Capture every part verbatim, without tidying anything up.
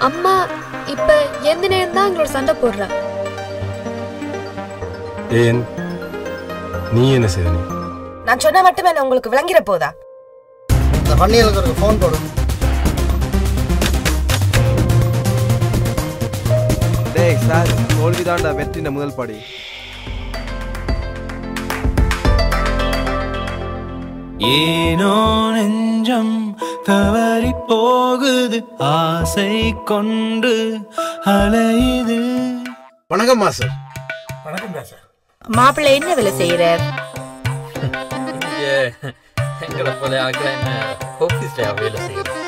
அம்மா இப்ப எந்த நேரம் தான் எங்களோட சண்டை போடுறா? ஏன் நீ என்ன செய்த? நீ நான் சொன்னா மட்டுமே நான் உங்களுக்கு விளங்கிற போதா? இந்த பண்ணியலுக்கு ஒரு ஃபோன் போடு. டேய் சார், தோல்விதான்டா வெற்றின முதல் படி. ஏனோ நெஞ்சம் தவறி போகுது, ஆசை கொண்டு அலையுது. வணக்கம் மாஸ்டர். வணக்கம் சார். மாப்பிள்ளை என்ன வேலை செய்யறார்? எங்களை போல ஆகிற என்ன ஆஃபீஸ்ல வேலை செய்யறோம்.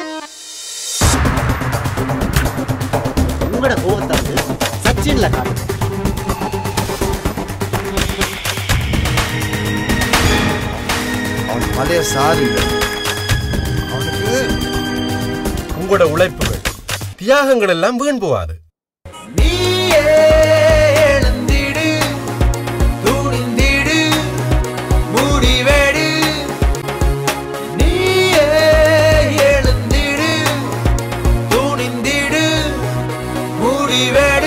உங்களோட கோவத்தாது சச்சின்ல காட்டு. அவன் பழைய சார் இல்லை. அவனுக்கு உங்களோட உழைப்புகள் தியாகங்கள் எல்லாம் வீண் போகாது. Vive